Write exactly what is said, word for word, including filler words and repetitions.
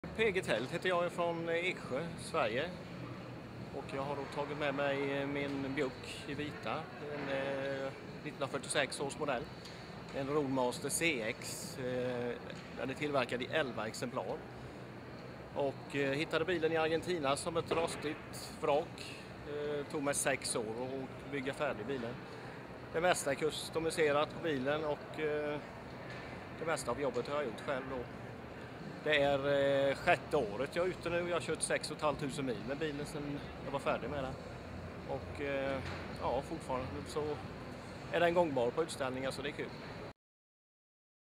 P G Tält heter jag, från Eksjö, Sverige. Och jag har då tagit med mig min Bjuck i vita, en eh, nittonhundrafyrtiosex års modell. En Roadmaster C X, eh, den är tillverkad i elva exemplar. Och eh, hittade bilen i Argentina som ett rostigt vrak. Eh, tog mig sex år att bygga färdig bilen. Det mesta är kustomiserat på bilen och eh, det mesta av jobbet har jag gjort själv då. Det är eh, sjätte året jag är ute nu. Jag har kört sex tusen femhundra mil med bilen sedan jag var färdig med den. Och eh, ja, fortfarande så är den gångbar på utställningar, så det är kul.